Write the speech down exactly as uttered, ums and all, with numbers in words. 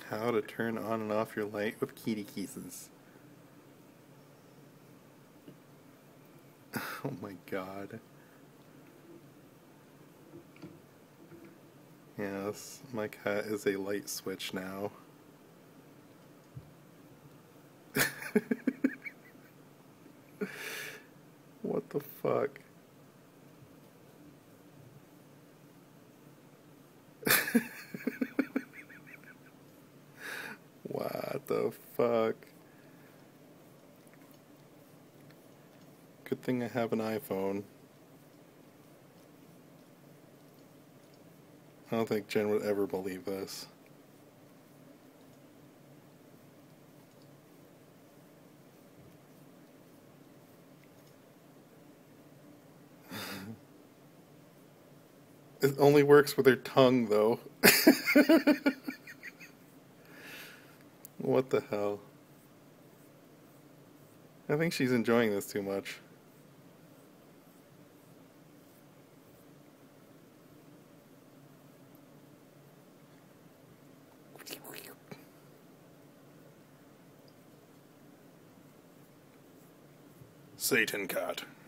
How to turn on and off your light with kitty kisses. Oh my god. Yes, my cat is a light switch now. What the fuck? What the fuck? Good thing I have an iPhone. I don't think Jen would ever believe this. It only works with her tongue, though. What the hell? I think she's enjoying this too much. Satan cat.